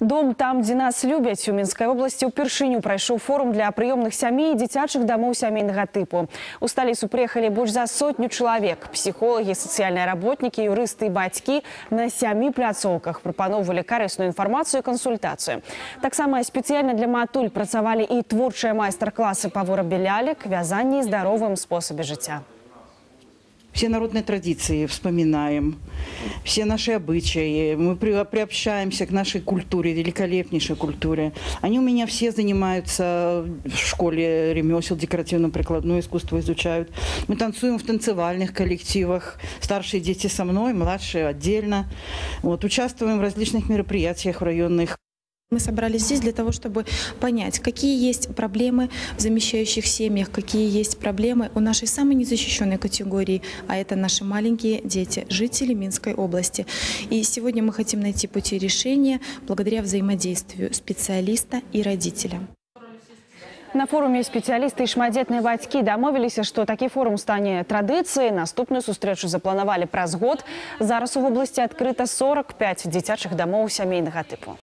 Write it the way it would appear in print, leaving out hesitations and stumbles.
Дом там, где нас любят. У Минской области упершыню прошел форум для приемных семей и детячих домов семейного типа. У столицу приехали больше за 100 человек. Психологи, социальные работники, юристы и батьки на 7 пляцовках пропановывали корыстную информацию и консультацию. Так само специально для матуль працавали и творчие мастер-классы по вырабе лялек, вязании и здоровым способе життя. Все народные традиции вспоминаем, все наши обычаи. Мы приобщаемся к нашей культуре, великолепнейшей культуре. Они у меня все занимаются в школе ремесел, декоративно-прикладное искусство изучают. Мы танцуем в танцевальных коллективах. Старшие дети со мной, младшие отдельно. Участвуем в различных мероприятиях в районных. Мы собрались здесь для того, чтобы понять, какие есть проблемы в замещающих семьях, какие есть проблемы у нашей самой незащищенной категории, а это наши маленькие дети, жители Минской области. И сегодня мы хотим найти пути решения благодаря взаимодействию специалиста и родителя. На форуме специалисты и шматдетные батьки домовились, что такой форум станет традицией. Наступную встречу запланировали праз год. Зараз у области открыто 45 детячих домов семейного типа.